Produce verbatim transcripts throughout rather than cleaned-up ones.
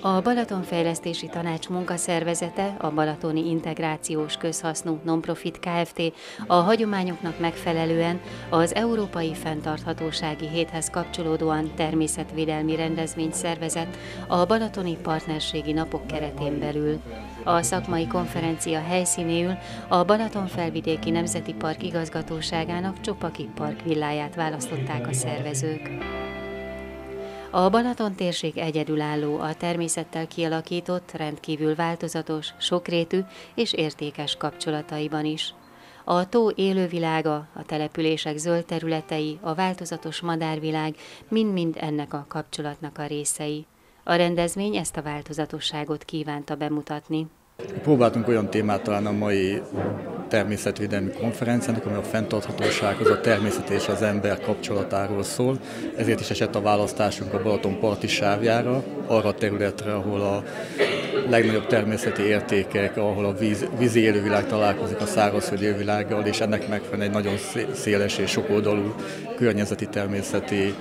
A Balatonfejlesztési Tanács munkaszervezete, a Balatoni Integrációs Közhasznú Nonprofit Kft. A hagyományoknak megfelelően az Európai Fenntarthatósági Héthez kapcsolódóan természetvédelmi rendezvényt szervezett a Balatoni Partnerségi Napok keretén belül. A szakmai konferencia helyszínéül a Balatonfelvidéki Nemzeti Park igazgatóságának Csopaki Park villáját választották a szervezők. A Balaton térség egyedülálló, a természettel kialakított, rendkívül változatos, sokrétű és értékes kapcsolataiban is. A tó élővilága, a települések zöld területei, a változatos madárvilág mind-mind ennek a kapcsolatnak a részei. A rendezvény ezt a változatosságot kívánta bemutatni. Próbáltunk olyan témát találni a mai természetvédelmi konferenciának, ami a fenntarthatósághoz, a természet és az ember kapcsolatáról szól. Ezért is esett a választásunk a Balaton parti sávjára, arra a területre, ahol a legnagyobb természeti értékek, ahol a víz, vízi élővilág találkozik a szárazföldi élővilággal, és ennek megfelelően egy nagyon széles és sokoldalú környezeti természeti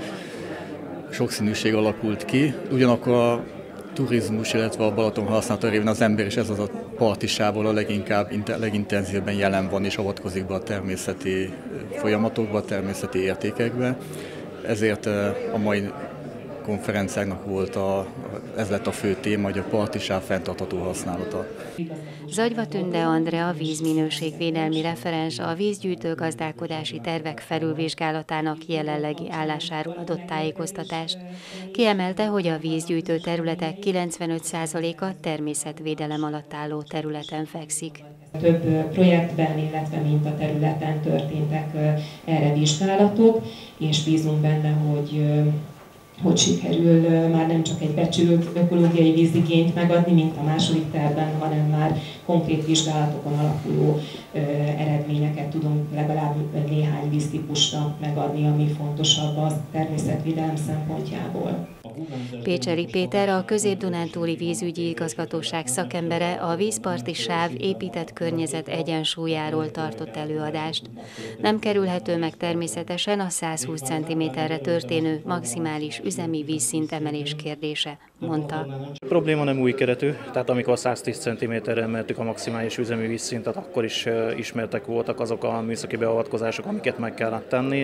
sokszínűség alakult ki. Ugyanakkor a turizmus, illetve a Balaton használata révén az ember is ez az a parti sávból a leginkább, legintenzívebben jelen van és avatkozik be a természeti folyamatokba, a természeti értékekbe. Ezért a mai konferenciának volt a, ez lett a fő téma, hogy a parti sáv fenntartható használata. Zagyva Tünde Andrea vízminőségvédelmi referens a vízgyűjtő gazdálkodási tervek felülvizsgálatának jelenlegi állásáról adott tájékoztatást. Kiemelte, hogy a vízgyűjtő területek kilencvenöt százaléka természetvédelem alatt álló területen fekszik. Több projektben, illetve mintaterületen történtek erre vizsgálatok, és bízunk benne, hogy hogy sikerül már nem csak egy becsült ökológiai vízigényt megadni, mint a második tervben, hanem már konkrét vizsgálatokon alapuló ö, eredményeket tudunk legalább néhány víztípusra megadni, ami fontosabb a természetvédelem szempontjából. Pécseri Péter, a Közép-Dunántúli Vízügyi Igazgatóság szakembere a vízparti sáv épített környezet egyensúlyáról tartott előadást. Nem kerülhető meg természetesen a százhúsz centiméterre történő maximális üzemi vízszint emelés kérdése, mondta. A probléma nem új keretű, tehát amikor száztíz centiméterre emeltük a maximális üzemi vízszintet, akkor is ismertek voltak azok a műszaki beavatkozások, amiket meg kellett tenni.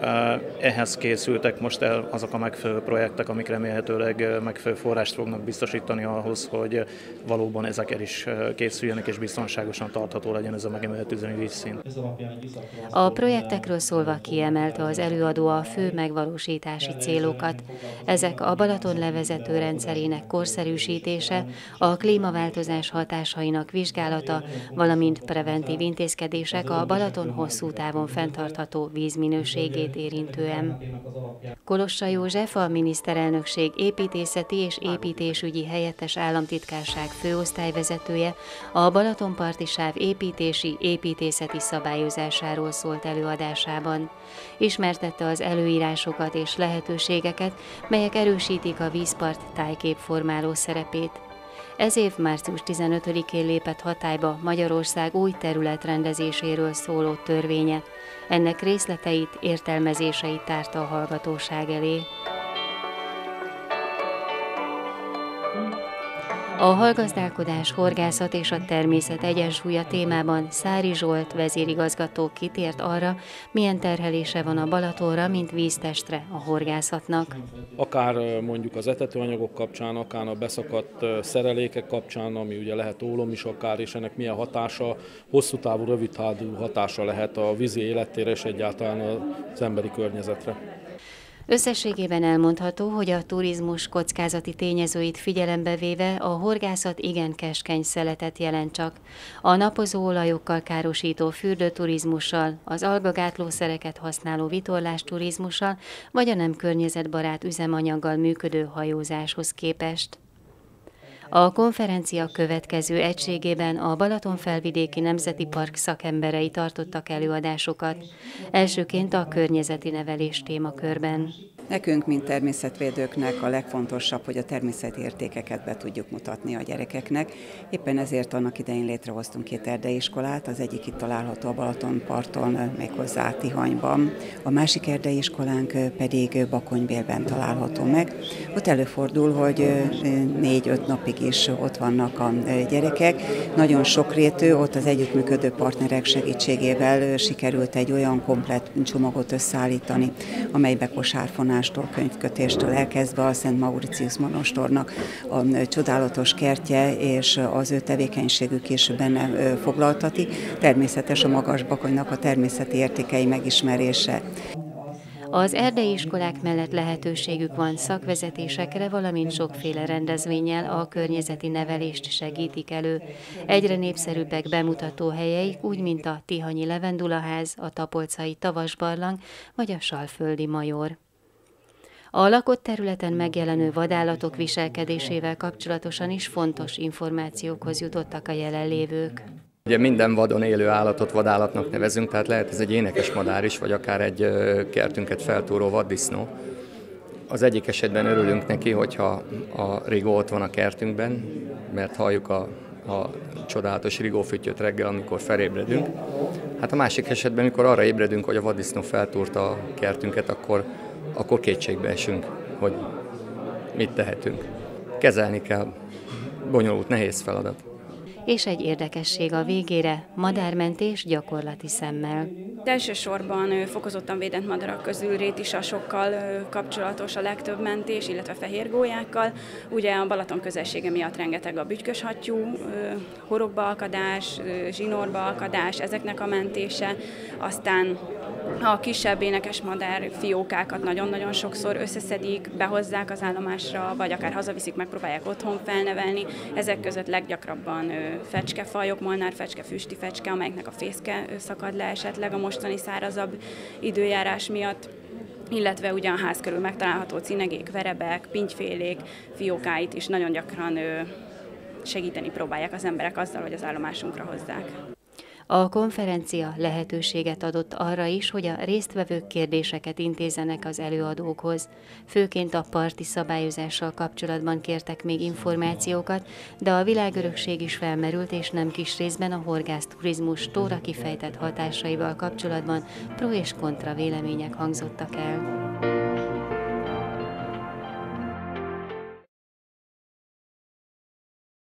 Ehhez készültek most el azok a megfelelő projektek, amik remélhetőleg megfelelő forrást fognak biztosítani ahhoz, hogy valóban ezek el is készüljenek és biztonságosan tartható legyen ez a megemelt üzemi vízszint. A projektekről szólva kiemelte az előadó a fő megvalósítási célokat. Ezek a Balaton levezető rendszerének korszerűsítése, a klímaváltozás hatásainak vizsgálata, valamint preventív intézkedések a Balaton hosszú távon fenntartható vízminőségét érintően. Kolossa József, a miniszterelnökség építészeti és építésügyi helyettes államtitkárság főosztályvezetője a Balatonparti sáv építési, építészeti szabályozásáról szólt előadásában. Ismertette az előírásokat és lehetőségeket, melyek erősítik a vízpart tájképformáló szerepét. Ez év március tizenötödikén lépett hatályba Magyarország új területrendezéséről szóló törvénye. Ennek részleteit, értelmezéseit tárta a hallgatóság elé. A hallgazdálkodás, horgászat és a természet egyensúlya témában Szári Zsolt vezérigazgató kitért arra, milyen terhelése van a Balatonra, mint víztestre a horgászatnak. Akár mondjuk az etetőanyagok kapcsán, akár a beszakadt szerelékek kapcsán, ami ugye lehet ólom is akár, és ennek milyen hatása, hosszú távú, rövid távú hatása lehet a vízi élettérre és egyáltalán az emberi környezetre. Összességében elmondható, hogy a turizmus kockázati tényezőit figyelembe véve a horgászat igen keskeny szeletet jelent csak. A napozóolajokkal károsító fürdőturizmussal, az algagátlószereket használó vitorlásturizmussal vagy a nem környezetbarát üzemanyaggal működő hajózáshoz képest. A konferencia következő egységében a Balatonfelvidéki Nemzeti Park szakemberei tartottak előadásokat, elsőként a környezeti nevelés témakörben. Nekünk, mint természetvédőknek a legfontosabb, hogy a természeti értékeket be tudjuk mutatni a gyerekeknek. Éppen ezért annak idején létrehoztunk két erdeiiskolát, az egyik itt található a Balatonparton, méghozzá Tihanyban. A másik erdeiiskolánk pedig Bakonybélben található meg. Ott előfordul, hogy négy-öt napig is ott vannak a gyerekek. Nagyon sokrétű, ott az együttműködő partnerek segítségével sikerült egy olyan komplett csomagot összeállítani, amelybe kosárfonástól, könyvkötéstől elkezdve a Szent Mauritius monostornak a csodálatos kertje és az ő tevékenységük is benne foglaltatik. Természetes a Magas-Bakonynak a természeti értékei megismerése. Az erdei iskolák mellett lehetőségük van szakvezetésekre, valamint sokféle rendezvénnyel a környezeti nevelést segítik elő. Egyre népszerűbbek bemutató helyeik, úgy mint a Tihanyi Levendulaház, a Tapolcai Tavasbarlang vagy a Salföldi Major. A lakott területen megjelenő vadállatok viselkedésével kapcsolatosan is fontos információkhoz jutottak a jelenlévők. Ugye minden vadon élő állatot vadállatnak nevezünk, tehát lehet ez egy énekes madár is, vagy akár egy kertünket feltúró vaddisznó. Az egyik esetben örülünk neki, hogyha a rigó ott van a kertünkben, mert halljuk a, a csodálatos rigófüttyöt reggel, amikor felébredünk. Hát a másik esetben, amikor arra ébredünk, hogy a vaddisznó feltúrta a kertünket, akkor, akkor kétségbe esünk, hogy mit tehetünk. Kezelni kell, bonyolult, nehéz feladat. És egy érdekesség a végére, madármentés gyakorlati szemmel. Elsősorban fokozottan védett madarak közül rétisasokkal kapcsolatos a legtöbb mentés, illetve fehérgólyákkal. Ugye a Balaton közelsége miatt rengeteg a bütyköshattyú, horogbalkadás, zsinórbalkadás, ezeknek a mentése. Aztán a kisebb énekes madár fiókákat nagyon-nagyon sokszor összeszedik, behozzák az állomásra, vagy akár hazaviszik, megpróbálják otthon felnevelni. Ezek között leggyakrabban fecskefajok, molnárfecske, füstifecske, amelyeknek a fészke szakad le esetleg a mostani szárazabb időjárás miatt, illetve ugyan a ház körül megtalálható cinegék, verebek, pintyfélék fiókáit is nagyon gyakran segíteni próbálják az emberek azzal, hogy az állomásunkra hozzák. A konferencia lehetőséget adott arra is, hogy a résztvevők kérdéseket intézzenek az előadókhoz. Főként a parti szabályozással kapcsolatban kértek még információkat, de a világörökség is felmerült, és nem kis részben a horgászturizmus tóra kifejtett hatásaival kapcsolatban pro és kontra vélemények hangzottak el.